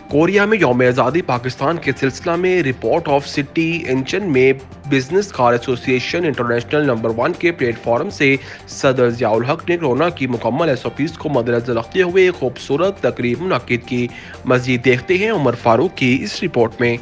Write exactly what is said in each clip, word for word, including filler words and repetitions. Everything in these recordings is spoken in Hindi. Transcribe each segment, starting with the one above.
कोरिया में यौम आज़ादी पाकिस्तान के सिलसिला में रिपोर्ट ऑफ सिटी इंचन में business car association international number one के प्लेटफॉर्म से सदर ज़ियाउल हक ने कोरोना की मुकम्मल एस ओ पीज़ को मद्देनजर रखते हुए एक खूबसूरत तकरीब मुनक्किद की। मज़ीद देखते हैं उमर फारूक की इस रिपोर्ट में।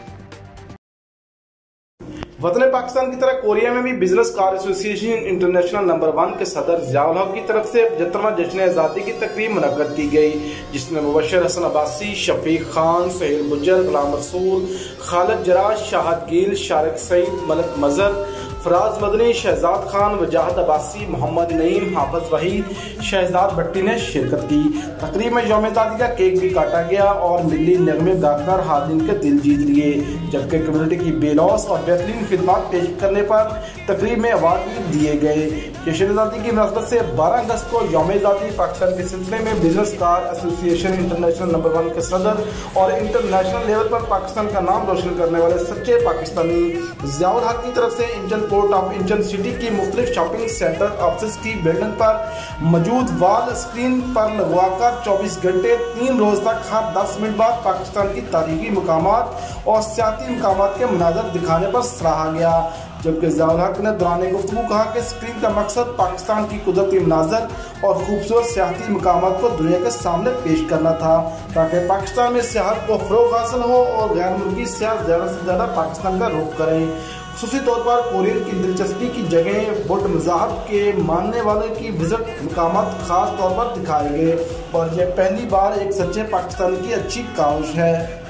वतन पाकिस्तान की तरह कोरिया में भी business car association international number one के सदर ज़ियाउल हक की तरफ से पचहत्तरवां जश्न आज़ादी की तकरीब मुनक्किद की गई, जिसमें मुबशर हसन अब्बासी, शफीक खान, सुहेल गुज्जर, गुलाम रसूल, खालिद जराज, शाहद गिल, शारिक सईद, मलिक मजहर, फराज मदनी, शहजाद खान, वजाहत अब्बासी, मोहम्मद नईम, हाफिज वहीद, शहजाद भट्टी ने शिरकत की। तकरीब में यौम आज़ादी का केक भी काटा गया और मिली नगमे गाकर हाज़रीन के दिल जीत लिए, जबकि कम्युनिटी की बेलौस और बेहतरीन खिदमत पेश करने पर तकरीब में अवार्ड भी दिए गए। जश्न आज़ादी की मुनासबत से बारह अगस्त को यौम आज़ादी पाकिस्तान के सिलसिले में business car association international number one के सदर और इंटरनेशनल लेवल पर पाकिस्तान का नाम रोशन करने वाले सच्चे पाकिस्तानी ज़ियाउल हक की तरफ से Incheon court of Incheon city की मुख्तलिफ शॉपिंग सेंटर ऑफिस की बिल्डिंग पर मौजूद वाल स्क्रीन पर लगवाकर चौबीस घंटे तीन रोज तक हर दस मिनट बाद पाकिस्तान की तारीखी मकामात और सियाती मकामात के मनाजर दिखाने पर सराहा गया। जबकि ज़ियाउल हक ने दौरान गुफ्तगू कहा कि स्क्रीन का मकसद पाकिस्तान की कुदरती मनाजर और खूबसूरत सियाती मकामात को दुनिया के सामने पेश करना था, ताकि पाकिस्तान में सियाहत को फ़रोग़ हासिल हो और गैर मुल्की सियाह ज़्यादा से ज़्यादा पाकिस्तान का रुख करें। ख़ुसूसी तौर पर कोरियन की दिलचस्पी की जगह बुट मज़ाहब के मानने वाले की विजिट मकामात खास तौर पर दिखाए गए और यह पहली बार एक सच्चे पाकिस्तान की अच्छी काविश है।